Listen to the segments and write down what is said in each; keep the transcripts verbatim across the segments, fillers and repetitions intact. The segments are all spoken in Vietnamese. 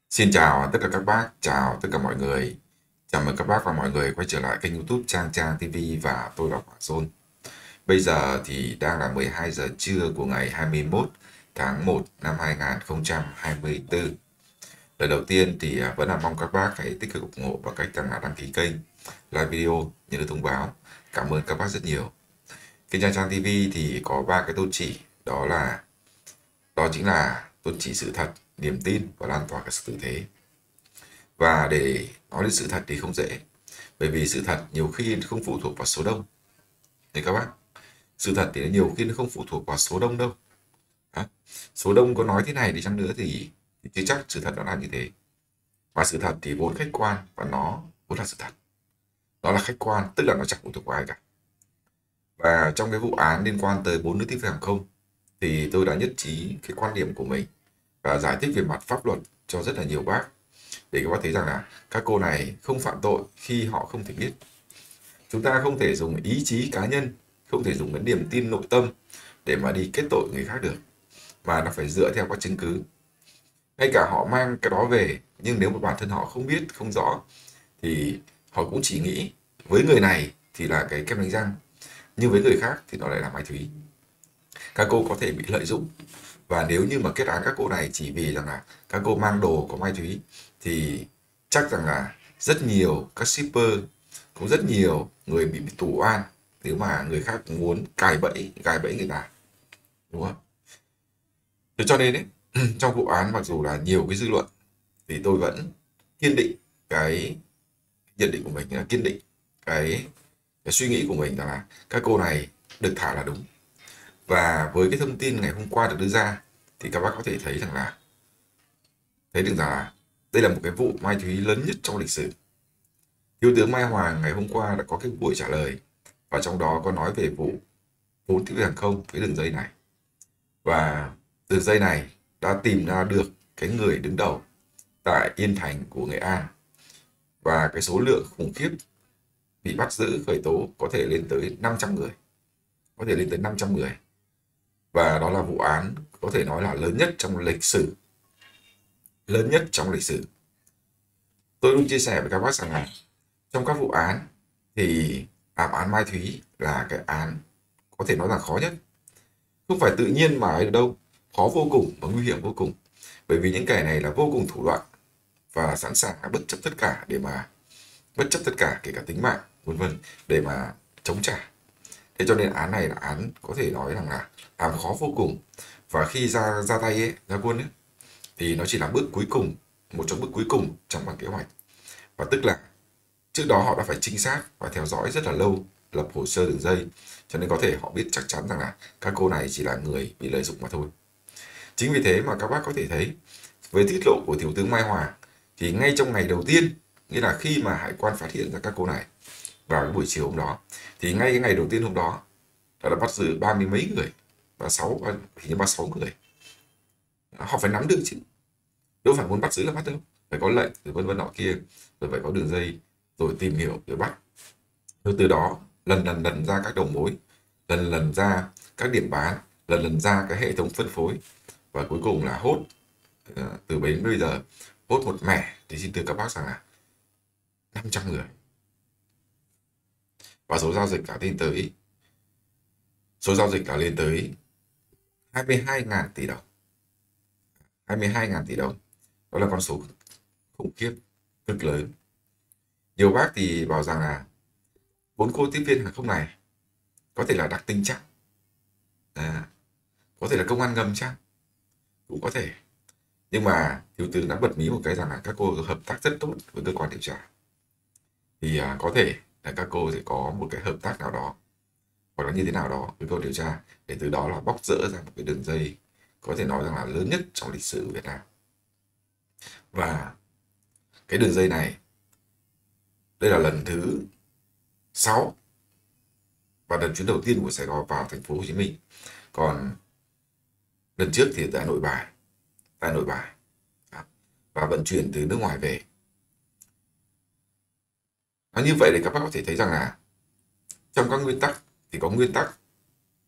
Xin chào tất cả các bác, chào tất cả mọi người. Chào mừng các bác và mọi người quay trở lại kênh YouTube Trang Trang ti vi và tôi là Hoàng Sơn. Bây giờ thì đang là mười hai giờ trưa của ngày hai mươi mốt tháng một năm hai nghìn không trăm hai mươi tư. Lời đầu tiên thì vẫn là mong các bác hãy tích cực ủng hộ bằng cách rằng là đăng ký kênh, like video, nhận được thông báo. Cảm ơn các bác rất nhiều. Kênh Trang Trang ti vi thì có ba cái tôn chỉ, đó là đó chính là tôn chỉ sự thật, niềm tin và lan tỏa cái sự tử thế. Và để nói đến sự thật thì không dễ, bởi vì sự thật nhiều khi không phụ thuộc vào số đông. Thì các bác, sự thật thì nhiều khi nó không phụ thuộc vào số đông đâu. Đó. Số đông có nói thế này đi chăng nữa thì, thì chưa chắc sự thật nó là như thế. Và sự thật thì vốn khách quan và nó vốn là sự thật. Nó là khách quan, tức là nó chẳng phụ thuộc vào ai cả. Và trong cái vụ án liên quan tới bốn nữ tiếp viên hàng không thì tôi đã nhất trí cái quan điểm của mình và giải thích về mặt pháp luật cho rất là nhiều bác, để các bác thấy rằng là các cô này không phạm tội khi họ không thể biết. Chúng ta không thể dùng ý chí cá nhân, không thể dùng cái niềm tin nội tâm để mà đi kết tội người khác được, mà nó phải dựa theo các chứng cứ. Ngay cả họ mang cái đó về, nhưng nếu mà bản thân họ không biết, không rõ, thì họ cũng chỉ nghĩ với người này thì là cái kem đánh răng, nhưng với người khác thì nó lại là mai thúy. Các cô có thể bị lợi dụng, và nếu như mà kết án các cô này chỉ vì rằng là các cô mang đồ có mai thúy thì chắc rằng là rất nhiều các shipper, cũng rất nhiều người bị, bị tù oan nếu mà người khác muốn cài bẫy gài bẫy người ta, đúng không? Thế cho nên ấy, trong vụ án mặc dù là nhiều cái dư luận thì tôi vẫn kiên định cái nhận định của mình, là kiên định cái, cái suy nghĩ của mình rằng là các cô này được thả là đúng. Và với cái thông tin ngày hôm qua được đưa ra thì các bác có thể thấy rằng là thấy được rằng là đây là một cái vụ mai thúy lớn nhất trong lịch sử. Thiếu tướng Mai Hoàng ngày hôm qua đã có cái buổi trả lời, và trong đó có nói về vụ vốn tiếp viên hàng không với đường dây này. Và đường dây này đã tìm ra được cái người đứng đầu tại Yên Thành của Nghệ An, và cái số lượng khủng khiếp bị bắt giữ khởi tố có thể lên tới năm trăm người, có thể lên tới năm trăm người. Và đó là vụ án có thể nói là lớn nhất trong lịch sử, lớn nhất trong lịch sử. Tôi luôn chia sẻ với các bác rằng là trong các vụ án thì ảm án Mai Thúy là cái án có thể nói là khó nhất. Không phải tự nhiên mà ấy ở đâu, khó vô cùng và nguy hiểm vô cùng. Bởi vì những kẻ này là vô cùng thủ đoạn và sẵn sàng bất chấp tất cả để mà bất chấp tất cả kể cả tính mạng vân vân để mà chống trả. Thế cho nên án này là án có thể nói rằng là án khó vô cùng. Và khi ra ra tay ấy, ra quân ấy, thì nó chỉ là bước cuối cùng, một trong bước cuối cùng trong bản kế hoạch. Và tức là trước đó họ đã phải trinh sát và theo dõi rất là lâu, lập hồ sơ đường dây, cho nên có thể họ biết chắc chắn rằng là các cô này chỉ là người bị lợi dụng mà thôi. Chính vì thế mà các bác có thể thấy với tiết lộ của thiếu tướng Mai Hoàng thì ngay trong ngày đầu tiên, nghĩa là khi mà hải quan phát hiện ra các cô này vào cái buổi chiều hôm đó, thì ngay cái ngày đầu tiên hôm đó đã bắt giữ ba mươi mấy người, và sáu thì như ba sáu người. Họ phải nắm được chứ, đâu phải muốn bắt giữ là bắt đâu, phải có lệnh rồi vân vân nọ kia, rồi phải có đường dây, rồi tìm hiểu rồi bắt. Rồi từ đó lần lần lần ra các đầu mối, lần lần ra các điểm bán, lần lần ra cái hệ thống phân phối, và cuối cùng là hốt. Ờ, từ bấy đến bây giờ hốt một mẻ thì xin thưa các bác rằng là năm trăm người, và số giao dịch cả lên tới số giao dịch là lên tới hai mươi hai nghìn tỷ đồng, hai mươi hai nghìn tỷ đồng. Đó là con số khủng khiếp, cực lớn. Nhiều bác thì bảo rằng là bốn cô tiếp viên hàng không này có thể là đặc tinh chắc, à, có thể là công an ngầm chăng, cũng có thể. Nhưng mà thiếu tướng đã bật mí một cái rằng là các cô hợp tác rất tốt với cơ quan điều tra, thì à, có thể là các cô sẽ có một cái hợp tác nào đó hoặc là như thế nào đó với cơ quan điều tra, để từ đó là bóc rỡ ra một cái đường dây có thể nói rằng là lớn nhất trong lịch sử Việt Nam. Và cái đường dây này đây là lần thứ sáu và lần chuyến đầu tiên của Sài Gòn vào thành phố Hồ Chí Minh. Còn lần trước thì tại Nội Bài, tại Nội Bài và vận chuyển từ nước ngoài về. Nói như vậy để các bác có thể thấy rằng là trong các nguyên tắc thì có nguyên tắc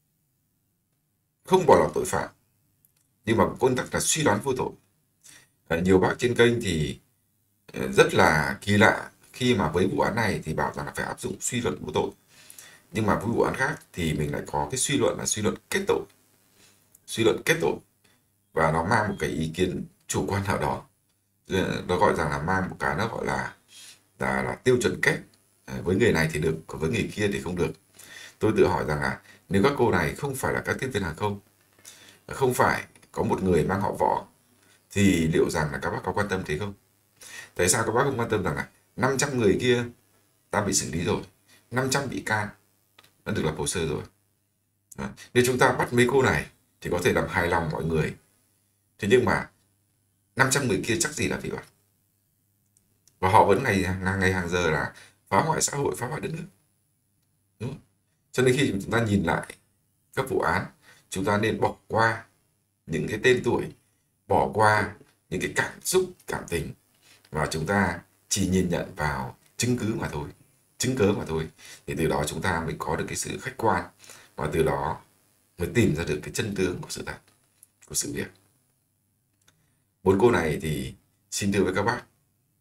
không bỏ lọt tội phạm, nhưng mà có nguyên tắc là suy đoán vô tội. Nhiều bác trên kênh thì rất là kỳ lạ khi mà với vụ án này thì bảo rằng là phải áp dụng suy luận vô tội, nhưng mà với vụ án khác thì mình lại có cái suy luận là suy luận kết tội, suy luận kết tội và nó mang một cái ý kiến chủ quan nào đó, nó gọi rằng là mang một cái nó gọi là là, là tiêu chuẩn kép, với người này thì được, còn với người kia thì không được. Tôi tự hỏi rằng là nếu các cô này không phải là các tiếp viên hàng không, không phải có một người mang họ Võ, thì liệu rằng là các bác có quan tâm thế không? Tại sao các bác không quan tâm rằng là năm trăm người kia ta bị xử lý rồi, năm trăm bị can đã được lập hồ sơ rồi. Đó. Nếu chúng ta bắt mấy cô này thì có thể làm hài lòng mọi người. Thế nhưng mà năm trăm người kia chắc gì là bị bắt. Và họ vẫn ngày hàng ngày hàng giờ là phá hoại xã hội, phá hoại đất nước. Đúng không? Cho nên khi chúng ta nhìn lại các vụ án, chúng ta nên bỏ qua những cái tên tuổi, bỏ qua những cái cảm xúc, cảm tình, và chúng ta chỉ nhìn nhận vào chứng cứ mà thôi, chứng cớ mà thôi. Thì từ đó chúng ta mới có được cái sự khách quan, và từ đó mới tìm ra được cái chân tướng của sự thật, của sự việc. Bốn cô này thì xin thưa với các bác,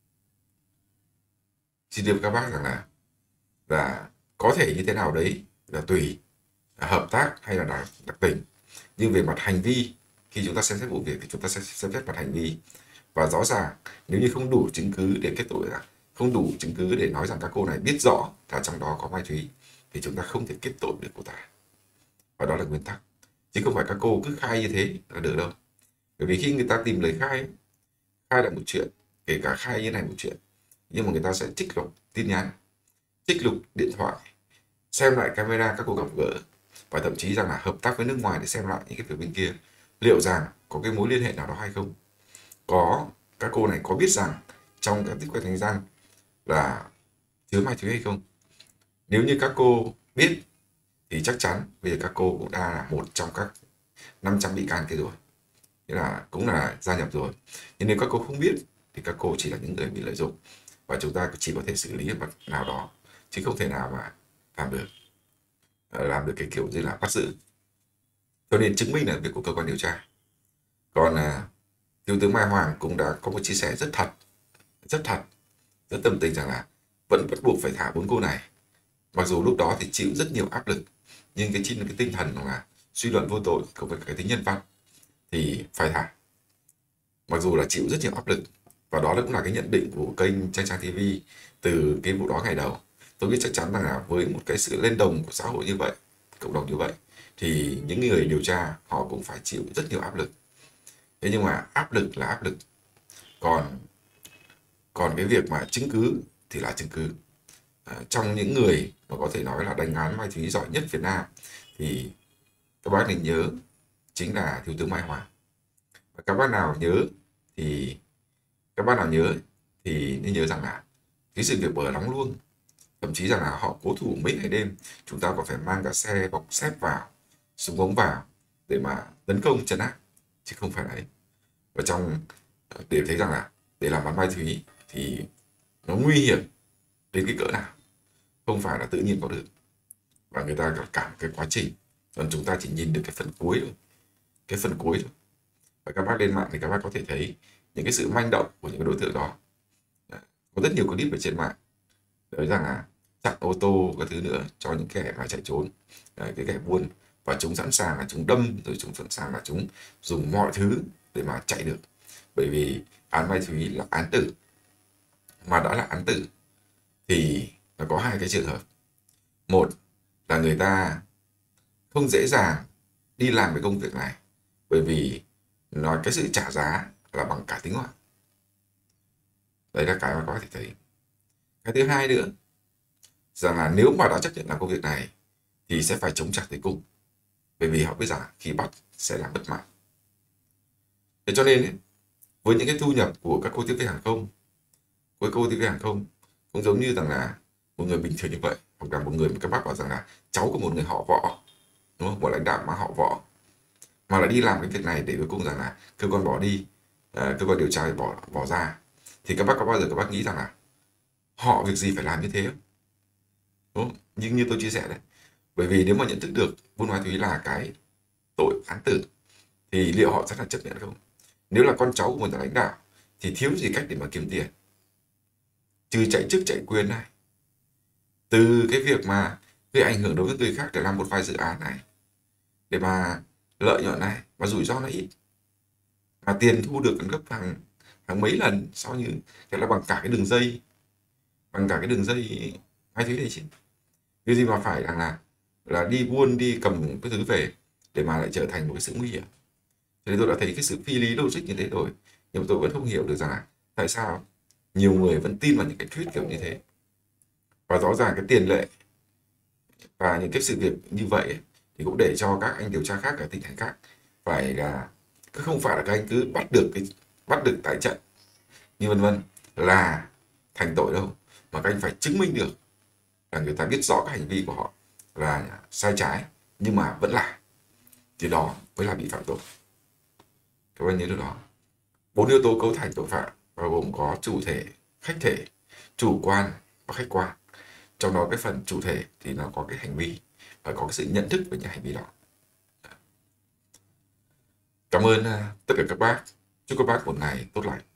xin thưa với các bác rằng là là có thể như thế nào đấy là tùy, là hợp tác hay là đặc, đặc tình, nhưng về mặt hành vi, khi chúng ta xem xét vụ việc thì chúng ta sẽ xem xét mặt hành vi. Và rõ ràng nếu như không đủ chứng cứ để kết tội, là không đủ chứng cứ để nói rằng các cô này biết rõ là trong đó có Mai Thúy, thì chúng ta không thể kết tội được cô ta. Và đó là nguyên tắc, chứ không phải các cô cứ khai như thế là được đâu. Bởi vì khi người ta tìm lời khai, khai là một chuyện, kể cả khai như này một chuyện, nhưng mà người ta sẽ trích lục tin nhắn, trích lục điện thoại, xem lại camera các cuộc gặp gỡ, và thậm chí rằng là hợp tác với nước ngoài để xem lại những cái việc bên kia, liệu rằng có cái mối liên hệ nào đó hay không, có các cô này có biết rằng trong các tích quét đánh răng là chứa Mai Thúy hay không. Nếu như các cô biết thì chắc chắn bây giờ các cô cũng đã là một trong các năm trăm bị can kia rồi, nghĩa là cũng là gia nhập rồi. Nhưng nếu các cô không biết thì các cô chỉ là những người bị lợi dụng, và chúng ta chỉ có thể xử lý ở mặt nào đó, chứ không thể nào mà làm được làm được cái kiểu như là bắt giữ. Cho nên chứng minh là việc của cơ quan điều tra. Còn à, Thiếu tướng Mai Hoàng cũng đã có một chia sẻ rất thật, rất thật, rất tâm tình rằng là vẫn bắt buộc phải thả bốn cô này. Mặc dù lúc đó thì chịu rất nhiều áp lực, nhưng cái, cái tinh thần là suy luận vô tội cộng với cái tính nhân văn thì phải thả. Mặc dù là chịu rất nhiều áp lực, và đó cũng là cái nhận định của kênh Trang Trang ti vi từ cái vụ đó ngày đầu. Tôi biết chắc chắn rằng là với một cái sự lên đồng của xã hội như vậy, cộng đồng như vậy, thì những người điều tra họ cũng phải chịu rất nhiều áp lực. Thế nhưng mà áp lực là áp lực, còn còn cái việc mà chứng cứ thì là chứng cứ. À, trong những người mà có thể nói là đánh án Mai Thúy giỏi nhất Việt Nam thì các bác nên nhớ chính là Thiếu tướng Mai Hoàng. Và các bác nào nhớ thì các bác nào nhớ thì nên nhớ rằng là cái sự việc bờ Lóng Luông, thậm chí rằng là họ cố thủ mấy ngày đêm, chúng ta còn phải mang cả xe bọc xếp vào, súng ống vào để mà tấn công trấn áp, chứ không phải đấy. Và trong để thấy rằng là để làm bắn Mai Thúy thì nó nguy hiểm đến cái cỡ nào, không phải là tự nhiên có được, và người ta gặp cả cái quá trình, còn chúng ta chỉ nhìn được cái phần cuối thôi, cái phần cuối thôi. Và các bác lên mạng thì các bác có thể thấy những cái sự manh động của những đối tượng đó. Có rất nhiều clip ở trên mạng nói rằng là chặn ô tô các thứ nữa cho những kẻ mà chạy trốn, cái kẻ buôn, và chúng sẵn sàng là chúng đâm, rồi chúng sẵn sàng là chúng dùng mọi thứ để mà chạy được. Bởi vì án Mai Thúy là án tử, mà đã là án tử thì nó có hai cái trường hợp. Một là người ta không dễ dàng đi làm cái công việc này, bởi vì nói cái sự trả giá là bằng cả tính mạng. Đấy là cái mà các bác thể thấy. Cái thứ hai nữa rằng là nếu mà đã chấp nhận làm công việc này thì sẽ phải chống trả tới cùng, bởi vì họ biết rằng khi bắt sẽ làm mất mạng. Thế cho nên với những cái thu nhập của các cô tiếp viên hàng không, với cô tiếp viên hàng không cũng giống như rằng là một người bình thường như vậy, hoặc là một người mà các bác bảo rằng là cháu của một người họ Võ, đúng không? Một lãnh đạo mà họ Võ, mà lại đi làm cái việc này để cuối cùng rằng là cơ quan bỏ đi, à, cơ quan điều tra bỏ bỏ ra, thì các bác có bao giờ các bác nghĩ rằng là họ việc gì phải làm như thế không? Đúng không? Nhưng như tôi chia sẻ đấy, bởi vì nếu mà nhận thức được buôn ma túy là cái tội án tử thì liệu họ sẽ là chấp nhận không? Nếu là con cháu của một lãnh đạo thì thiếu gì cách để mà kiếm tiền. Trừ chạy chức chạy quyền này, từ cái việc mà gây ảnh hưởng đối với người khác để làm một vài dự án này, để mà lợi nhuận này và rủi ro nó ít, mà tiền thu được gấp hàng hàng mấy lần so như thế là bằng cả cái đường dây, bằng cả cái đường dây hai thứ này chứ. Cái gì mà phải rằng là là đi buôn, đi cầm cái thứ về để mà lại trở thành một cái sự nguy hiểm. Thế nên tôi đã thấy cái sự phi lý logic như thế rồi, nhưng mà tôi vẫn không hiểu được rằng là tại sao nhiều người vẫn tin vào những cái thuyết kiểu như thế. Và rõ ràng cái tiền lệ và những cái sự việc như vậy ấy, thì cũng để cho các anh điều tra khác ở tỉnh thành khác phải là cứ không phải là các anh cứ bắt được cái bắt được tại trận như vân vân là thành tội đâu, mà các anh phải chứng minh được là người ta biết rõ các hành vi của họ là sai trái nhưng mà vẫn làm, thì đó mới là bị phạm tội. Các bạn nhớ điều đó. Bốn yếu tố cấu thành tội phạm bao gồm có chủ thể, khách thể, chủ quan và khách quan. Trong đó cái phần chủ thể thì nó có cái hành vi và có cái sự nhận thức về những hành vi đó. Cảm ơn uh, tất cả các bác. Chúc các bác một ngày tốt lành.